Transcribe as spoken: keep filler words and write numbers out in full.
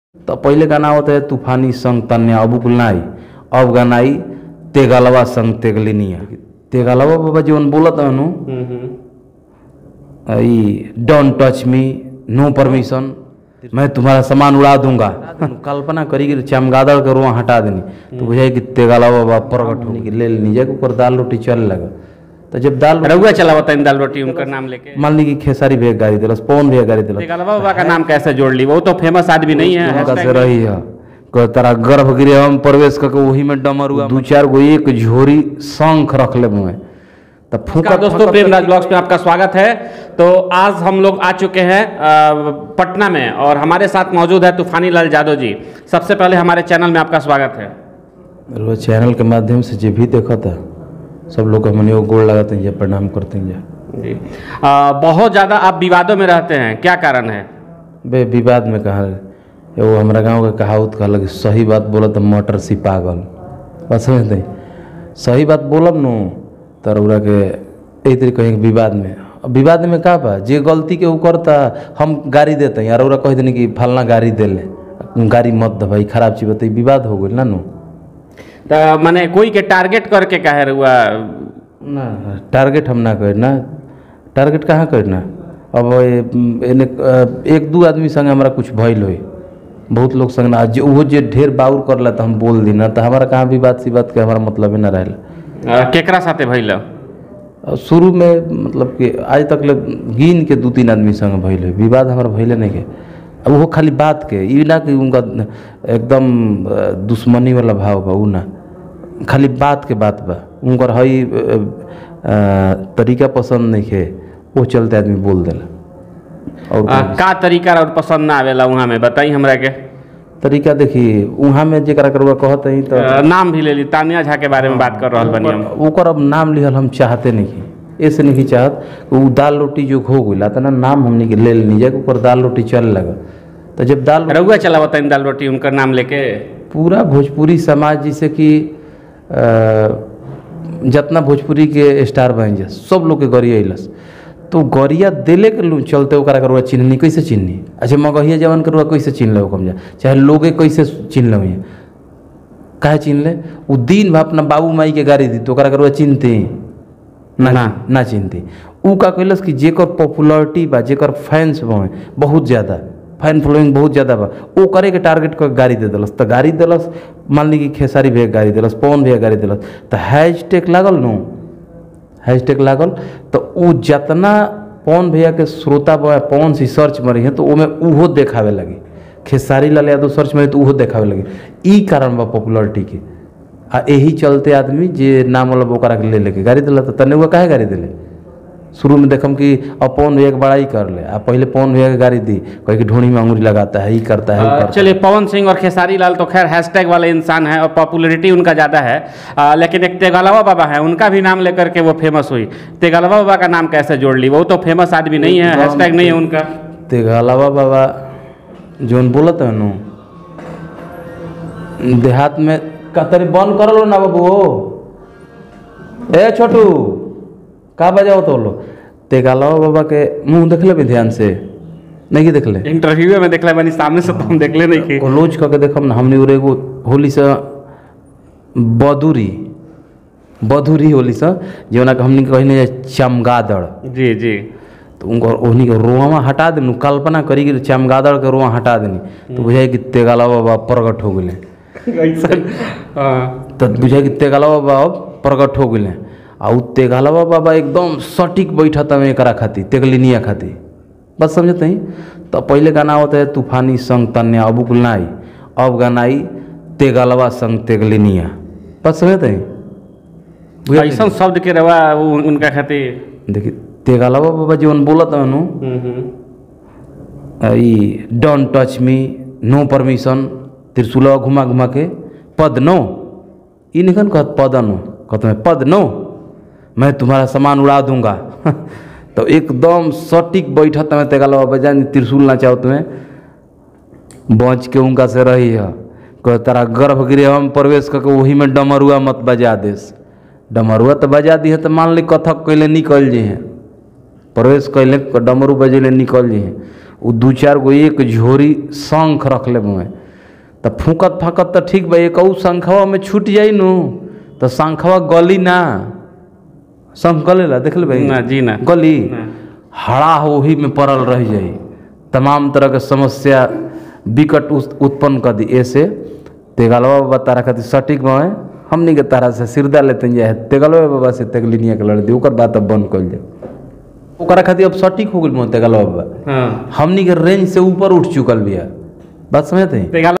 तो पहले गाना होता है तूफानी संग तन्या अब कुलनाई, अब गाना आई तेगलवा संग तेगलिनिया। तेगलवा बाबा जीवन बोलत हनु I don't touch me, no permission, मैं तुम्हारा सामान उड़ा दूंगा। कल्पना करी कि चमगादड़ के रुआ हटा देनी तो बुझाई कि तेगलवा बाबा प्रकट होने की ले लेनी जाए ऊपर दाल रोटी चल लगा। तो जब दाल रउआ चला होता है दाल रोटी उनका नाम लेके, मान ली कि खेसारी भी एक गाड़ी दिलस, पवन भी एक गाड़ी दिलस, तेगलवा बाबा का नाम कैसे जोड़ ली? वो तो फेमस आदमी नहीं है, उनका से रही है को तारा गर्भगृह हम प्रवेश करके वही में डमरुआ दो चार गो एक झोरी शंख रख ले मुँह तो फूका। दोस्तों प्रेमराज ब्लॉग्स में आपका स्वागत है। तो आज हम लोग आ चुके हैं पटना में और हमारे साथ मौजूद है तूफानी लाल यादव जी। सबसे पहले हमारे चैनल में आपका स्वागत है। वो चैनल के माध्यम से जो भी देखा था सब लोग हमने वो गोड़ लगाते हैं, प्रणाम करते हैं जी। आ, बहुत ज़्यादा आप विवादों में रहते हैं, क्या कारण है? बे विवाद में कहा वो हमारा गांव का कहावत कहल कि सही बात बोलत तो मटर सी पागल, बस समझते सही बात बोलब नो तरुरा के एक तरीके कहेंगे विवाद में। अब विवाद में का बा जे गलती के ऊ करता हम गाड़ी देते हैं यार उरा कह देनी कि फलना गाड़ी दे ले, गाड़ी मत दे भाई खराब चीज बताई, विवाद हो गई ना नो। तो मैंने कोई के टारगेट करके कहे रुआ ना टारगेट हम ना करना, टारगेट कहाँ करना। अब एने एक दो आदमी संग हमारा कुछ भइल हो, बहुत लोग संग ना जो वो जे ढेर बाउर कर ला तो हम बोल दी ना तो हमारा कहाँ भी बात सी बात के हमारा मतलब ही ना रहा। केकरा साथे भइल? शुरू में मतलब कि आज तक ले गिन के दो तीन आदमी संग भइल है, विवाद हमारा भइले नहीं के। अब वो खाली बात के ई ना कि उनका एकदम दुश्मनी वाला भाव बा, ऊ ना खाली बात के बात बा, उनकर हई तरीका पसंद नहीं है वो चलते आदमी बोल देला। और आ, का तरीका और पसंद ना आवेला वहाँ में बताई हमरा के तरीका। देखिए वहाँ में जरा करुआ कहते हैं तो आ, नाम भी ले ली, तानिया झा के बारे में बात कर रहा बनी हम। ओकर अब नाम लिहल हम चाहते नहीं, ऐसे नहीं चाहत वो दाल रोटी जो हो गई तो ना नाम हमने के ले लेनी जाए ऊपर दाल रोटी चल लगा। तो जब दाल रउआ चला होता है दाल रोटी उनका नाम लेके पूरा भोजपुरी समाज जैसे कि जितना भोजपुरी के स्टार बन जाए सब लोग के गरिया अइलस तो गरिया दिले के चलते ओकरा करुआ चिन्हनी कैसे चिन्हनी। अच्छा मगहिया जवान करुआ कैसे चिन्ह ले कम जा चाहे लोगे कैसे चिन्ह ले काहे चिन्ह ले वो दिन भर अपना बाबू माई के गाड़ी दी तो ओकरा करुआ चिन्हते ना ना, ना चिन्हते। ऊ का कैलस कि जेकर पॉपुलरिटी बा जेकर फैंस बा बहुत ज़्यादा फैन फॉलोइंग बहुत ज़्यादा बा वो करे के टारगेट कर गाड़ी दे दिलस। तो गाड़ी दिलस मान ली कि खेसारी भी गाड़ी दिलस, पवन भी गाड़ी दिलस तो हैश टैग लागल नो, हैश टैग लागल तो वो जितना पवन भैया के श्रोता बा पवन सी सर्च मरी है तो वो में उहो देखावे लगे, खेसारी लाल यादव सर्च मरी तो उहो देखावे लगे। ई कारण बा पॉपुलरिटी के आ यही चलते आदमी जे नाम वाला ओकरा के ले लेके गाड़ी दिला तो तने हुआ काहे गाड़ी दिले। शुरू में देखम कि अब पवन भैया के बड़ाई कर ले, अब पहले पवन भैया की गाड़ी दी कहीं कि ढूंढी में अंगूरी लगाता है, ही करता है। चलिए पवन सिंह और खेसारी लाल तो खैर हैशटैग वाले इंसान हैं और पॉपुलरिटी उनका ज़्यादा है, आ, लेकिन एक तेगलवा बाबा है उनका भी नाम लेकर के वो फेमस हुई। तेगलवा बाबा का नाम कैसे जोड़ ली? वो तो फेमस आदमी नहीं है, हैशटैग नहीं है उनका। तेगलवा बाबा जो बोलत है नो देहात में कतरी बंद कर लो ना बाबू, ए छोटू का बजाओ तो लो। तेगलवा बाबा के मुंह देख ले ध्यान से, नहीं देख ले इंटरव्यू में देख ले बनी सामने से तो हम देख ले नहीं कि रोज करके देखम ना हमने उरे एगो होली से बदुरी बदुरी होली से जो ना हमने कहने चमगादड़ जी जी तो उनको उन्हीं के रोआ हटा देनी। कल्पना करी कि चमगादड़ के रोआ हटा देनी तो बुझाई कि तेगलवा बाबा प्रकट हो गए तो बुझाई कि तेगलवा बाबा प्रकट हो गए। आ तेगलवा बाबा एकदम सटीक बैठा था एक खाती तेगलिनिया खाती, बस समझते हैं। तो पहले गाना होता है तूफानी संग तन्या अब कुलनाई, अब गाना आई तेगलवा संग तेगलिनिया, बस समझते हैं। ऐसा शब्द के रवा उनका खातिर देखिए तेगलवा बाबा जीवन बोलत है नु I don't touch me, no permission, त्रिशूलवा घुमा घुमा के पद नो ई निकन कहत पद नो कहते पद नो, मैं तुम्हारा सामान उड़ा दूंगा तो एकदम सटीक बैठा तुम्हें तेगलवा बजा त्रिशूल ना चाहो तुम्हें बच के उनका से रही है कह तारा गर्भगृह हम प्रवेश करके वही में डमरुआ मत बजा देस। डमरुआ तो बजा दी है तो मान ली कथक कैले निकल जी हैं प्रवेश कैले डमरू बजेले निकल जी हैं वो दो चार गो एक झोरी शंख रख ले मुँह तो फूकत फाकत तो ठीक बा, एक शंखवा में छूट जाई नु तो शंखवा गली ना, शंख गलेला देख ले भाई ना जी ना गली हड़ा वही में पड़ल रह जाई, तमाम तरह के समस्या विकट उत्पन्न कर दी। ऐसे तेगलवा बाबा तारा खातिर सटीक बाए, हमनी के तारा से सिरदा लेते जाए तेगलवा बाबा से तेगलिनिया के लड़ दी, ओकर बात अब बंद कर जाए। ओकरा खातिर अब सटीक हो गई तेगलवा बाबा, हाँ हमनी के रेंज से ऊपर उठ चुकल बिया, बात समझते हैं।